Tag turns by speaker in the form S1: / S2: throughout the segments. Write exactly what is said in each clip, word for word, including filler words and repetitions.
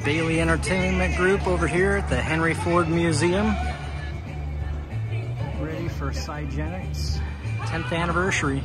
S1: Bailey Entertainment Group over here at the Henry Ford Museum. Ready for Cygenics tenth anniversary.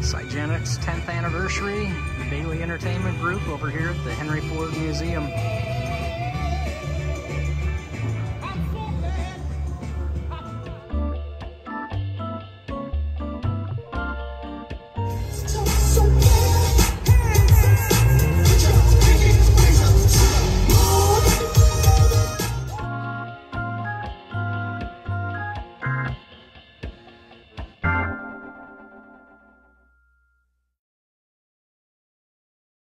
S1: Cygenics tenth anniversary, the Bailey Entertainment Group over here at the Henry Ford Museum.